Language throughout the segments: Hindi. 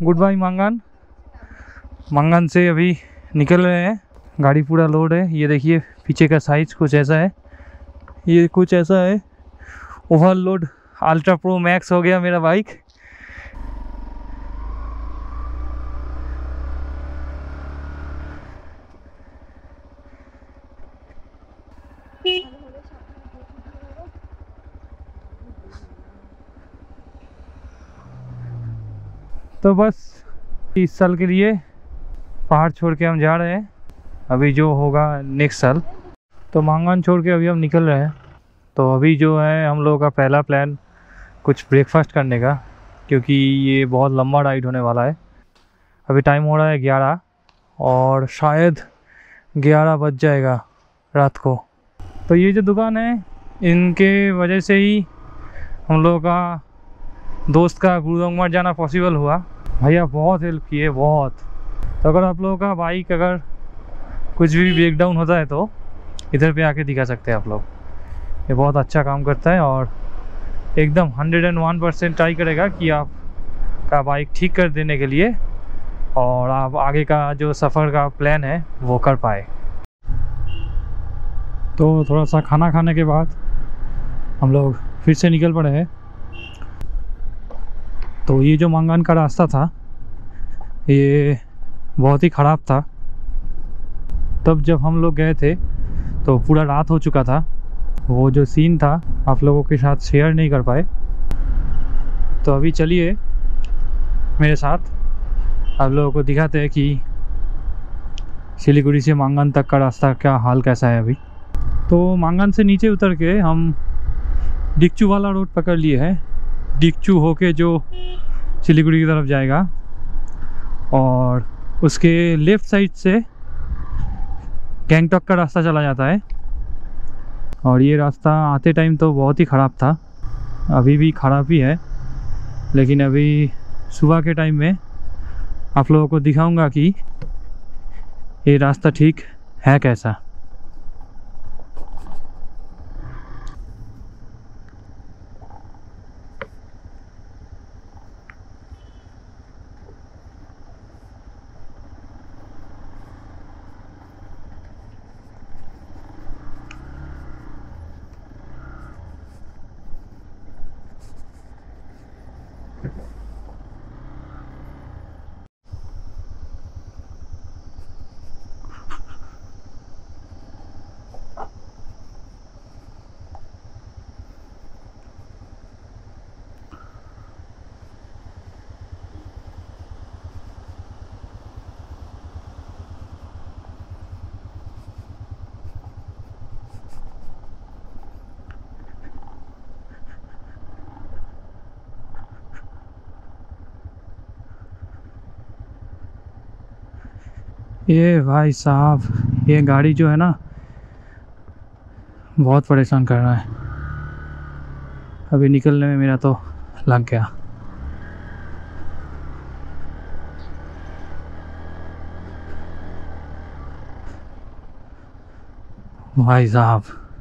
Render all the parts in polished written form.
Good bye मांगन। मांगन से अभी निकल रहे हैं, गाड़ी पूरा लोड है। ये देखिए पीछे का साइज कुछ ऐसा है, ये कुछ ऐसा है। ओवरलोड अल्ट्रा प्रो मैक्स हो गया मेरा बाइक। तो बस इस साल के लिए पहाड़ छोड़ के हम जा रहे हैं, अभी जो होगा नेक्स्ट साल। तो मांगन छोड़ के अभी हम निकल रहे हैं। तो अभी जो है हम लोगों का पहला प्लान कुछ ब्रेकफास्ट करने का, क्योंकि ये बहुत लंबा राइड होने वाला है। अभी टाइम हो रहा है 11 और शायद 11 बज जाएगा रात को। तो ये जो दुकान है इनके वजह से ही हम लोगों का दोस्त का गुरुदोंगमठ जाना पॉसिबल हुआ। भैया बहुत हेल्प किए, बहुत। तो अगर आप लोगों का बाइक अगर कुछ भी ब्रेक डाउन होता है तो इधर पे आके दिखा सकते हैं आप लोग। ये बहुत अच्छा काम करता है और एकदम 101% ट्राई करेगा कि आपका बाइक ठीक कर देने के लिए और आप आगे का जो सफ़र का प्लान है वो कर पाए। तो थोड़ा सा खाना खाने के बाद हम लोग फिर से निकल पड़े हैं। तो ये जो मांगन का रास्ता था ये बहुत ही ख़राब था। तब जब हम लोग गए थे तो पूरा रात हो चुका था। वो जो सीन था आप लोगों के साथ शेयर नहीं कर पाए। तो अभी चलिए मेरे साथ आप लोगों को दिखाते हैं कि सिलीगुड़ी से मांगन तक का रास्ता क्या हाल कैसा है अभी। तो मांगन से नीचे उतर के हम डिक्चू वाला रोड पकड़ लिए हैं। डिक्चू होके जो सिलीगुड़ी की तरफ जाएगा और उसके लेफ़्ट साइड से गैंगटॉक का रास्ता चला जाता है। और ये रास्ता आते टाइम तो बहुत ही ख़राब था, अभी भी ख़राब ही है, लेकिन अभी सुबह के टाइम में आप लोगों को दिखाऊंगा कि ये रास्ता ठीक है कैसा। ये भाई साहब ये गाड़ी जो है ना बहुत परेशान कर रहा है। अभी निकलने में मेरा तो लग गया। भाई साहब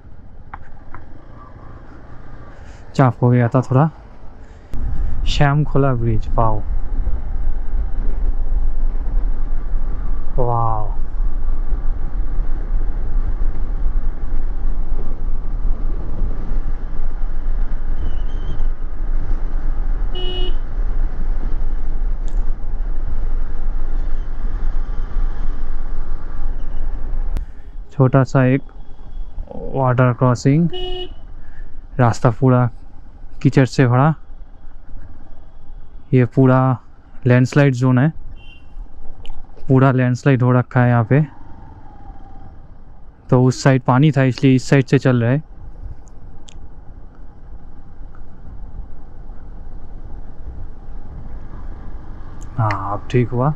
चाप हो गया था थोड़ा। श्याम खोला ब्रिज, पाओ वाह। छोटा सा एक वाटर क्रॉसिंग, रास्ता पूरा कीचड़ से भरा। ये पूरा लैंडस्लाइड जोन है, पूरा लैंडस्लाइड हो रखा है यहाँ पे। तो उस साइड पानी था इसलिए इस साइड से चल रहा है। हाँ अब ठीक हुआ।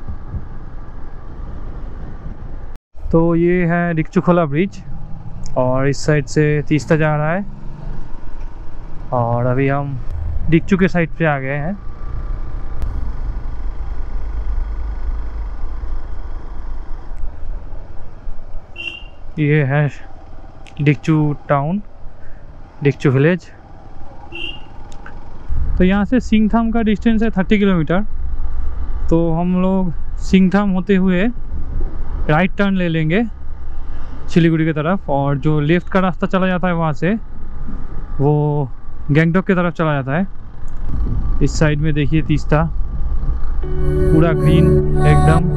तो ये है डिक्चू-खोला ब्रिज और इस साइड से तीस्ता जा रहा है और अभी हम डिक्चू के साइड पे आ गए हैं। ये है डिक्चू टाउन, डिक्चू विलेज। तो यहाँ से सिंगथाम का डिस्टेंस है 30 किलोमीटर तो हम लोग सिंगथाम होते हुए राइट टर्न ले लेंगे सिलीगुड़ी की तरफ, और जो लेफ़्ट का रास्ता चला जाता है वहाँ से वो गैंगटॉक की तरफ चला जाता है। इस साइड में देखिए तीस्ता पूरा ग्रीन एकदम।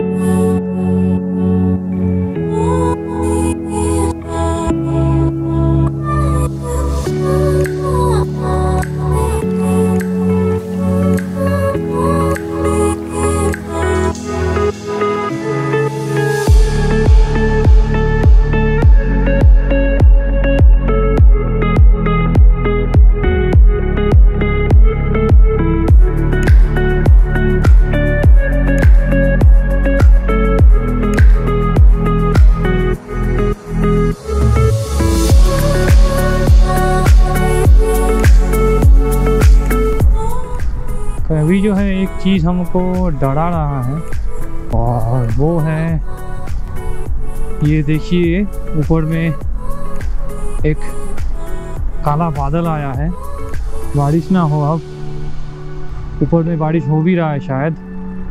अभी जो है एक चीज़ हमको डरा रहा है, और वो है ये देखिए ऊपर में एक काला बादल आया है। बारिश ना हो, अब ऊपर में बारिश हो भी रहा है शायद।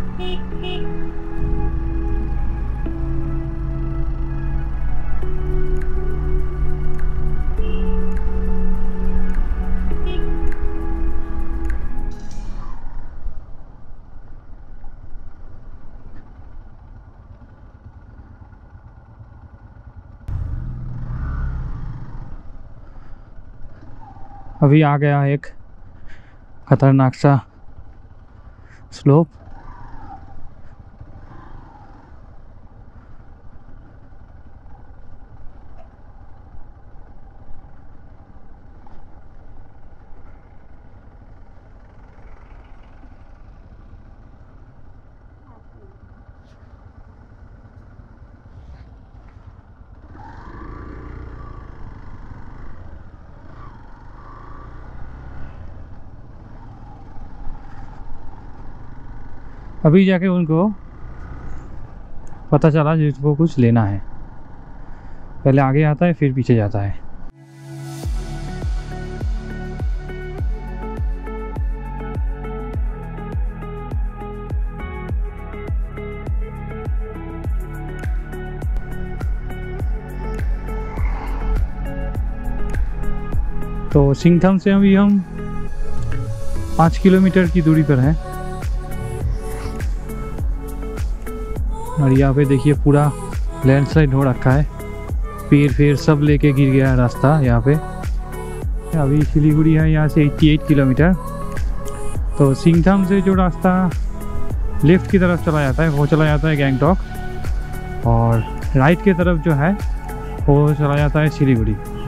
अभी आ गया एक खतरनाक सा स्लोप। अभी जाके उनको पता चला जिसको कुछ लेना है, पहले आगे आता है फिर पीछे जाता है। तो सिंगथाम से अभी हम 5 किलोमीटर की दूरी पर हैं, और यहाँ पे देखिए पूरा लैंडस्लाइड हो रखा है, पेड़ सब लेके गिर गया है रास्ता यहाँ पे। अभी सिलीगुड़ी है यहाँ से 88 किलोमीटर। तो सिंगथाम से जो रास्ता लेफ़्ट की तरफ चला जाता है वो चला जाता है गैंगटॉक, और राइट की तरफ जो है वो चला जाता है सिलीगुड़ी।